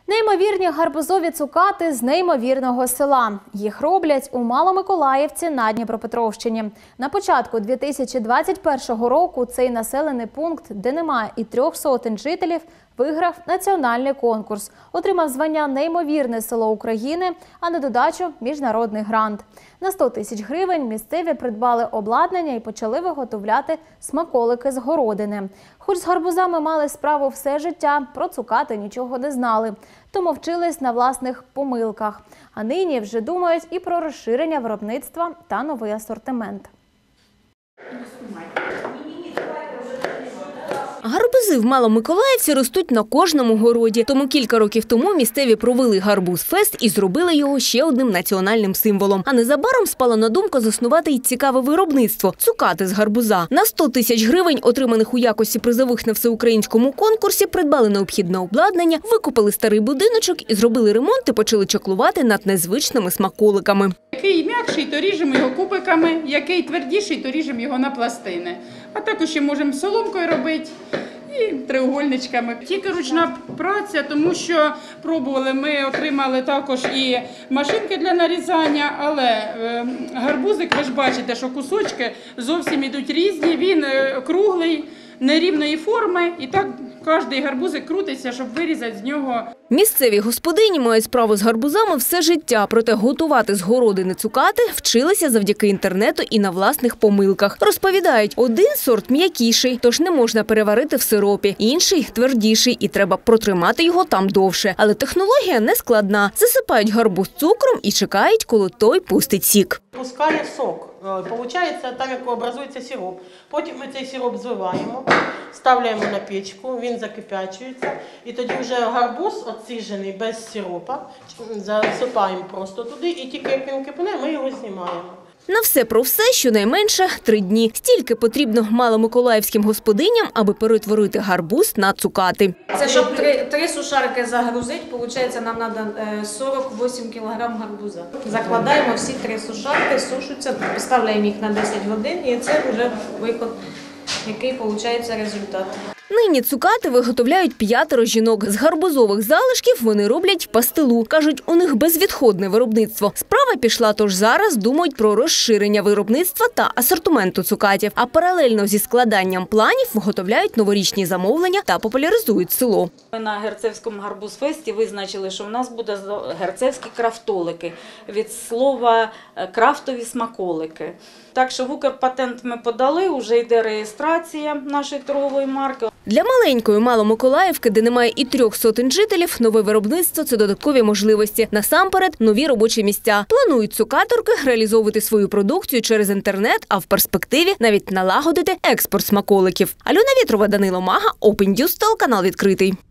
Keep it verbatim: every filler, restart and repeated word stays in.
Неймовірні гарбузові цукати з неймовірного села. Їх роблять у Маломиколаївці на Дніпропетровщині. На початку дві тисячі двадцять першого року цей населений пункт, де немає і трьох сотень жителів, виграв національний конкурс. Отримав звання «Неймовірне село України», а на додачу – міжнародний грант. На сто тисяч гривень місцеві придбали обладнання і почали виготовляти смаколики з городини. Хоч з гарбузами мали справу все життя, про цукати нічого не знали. Тому вчились на власних помилках. А нині вже думають і про розширення виробництва та новий асортимент. Гарбузи в Маломиколаївці ростуть на кожному городі. Тому кілька років тому місцеві провели гарбуз-фест і зробили його ще одним національним символом. А незабаром спало на думку заснувати й цікаве виробництво – цукати з гарбуза. На сто тисяч гривень, отриманих у якості призових на всеукраїнському конкурсі, придбали необхідне обладнання, викупили старий будиночок і зробили ремонт і почали чаклувати над незвичними смаколиками. Який м'якший, то ріжемо його кубиками, який твердіший, то ріжемо його на пластини. А також ще можемо соломкою робити і треугольничками. Тільки ручна праця, тому що пробували, ми отримали також і машинки для нарізання, але е, гарбузик, ви ж бачите, що кусочки зовсім ідуть різні, він е, круглий, нерівної форми, і так кожний гарбузик крутиться, щоб вирізати з нього. Місцеві господині мають справу з гарбузами все життя, проте готувати з городини цукати вчилися завдяки інтернету і на власних помилках. Розповідають, один сорт м'якіший, тож не можна переварити в сиропі, інший твердіший і треба протримати його там довше. Але технологія не складна. Засипають гарбуз цукром і чекають, коли той пустить сік. Пускає сок. Получається, там як образується сироп. Потім ми цей сироп звиваємо, ставляємо на печку, він закипячується. І тоді вже гарбуз оціжений без сиропа, засипаємо просто туди і тільки як він кипне, ми його знімаємо. На все про все щонайменше три дні. Стільки потрібно маломиколаївським господиням, аби перетворити гарбуз на цукати. Це щоб три, три сушарки загрузити, виходить, нам треба сорок вісім кілограм гарбуза. Закладаємо всі три сушарки, сушаться, поставляємо їх на десять годин і це вже виход, який виходить результат. Нині цукати виготовляють п'ятеро жінок. З гарбузових залишків вони роблять пастилу. Кажуть, у них безвідходне виробництво. Справа пішла, тож зараз думають про розширення виробництва та асортименту цукатів. А паралельно зі складанням планів виготовляють новорічні замовлення та популяризують село. Ми на Герцевському гарбуз-фесті визначили, що в нас буде герцевські крафтолики. Від слова крафтові смаколики. Так що в Укрпатент ми подали, вже йде реєстрація нашої торгової марки. Для маленької Маломиколаївки, де немає і трьох сотень жителів, нове виробництво – це додаткові можливості. Насамперед, нові робочі місця. Планують цукаторки реалізовувати свою продукцію через інтернет, а в перспективі навіть налагодити експорт смаколиків. Альона Вєтрова, Данило Мага, Open News, телеканал відкритий.